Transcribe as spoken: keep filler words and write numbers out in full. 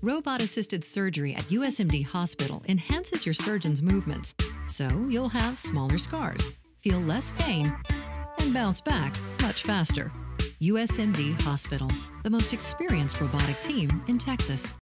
Robot-assisted surgery at U S M D Hospital enhances your surgeon's movements, so you'll have smaller scars, feel less pain, and bounce back much faster. U S M D Hospital, the most experienced robotic team in Texas.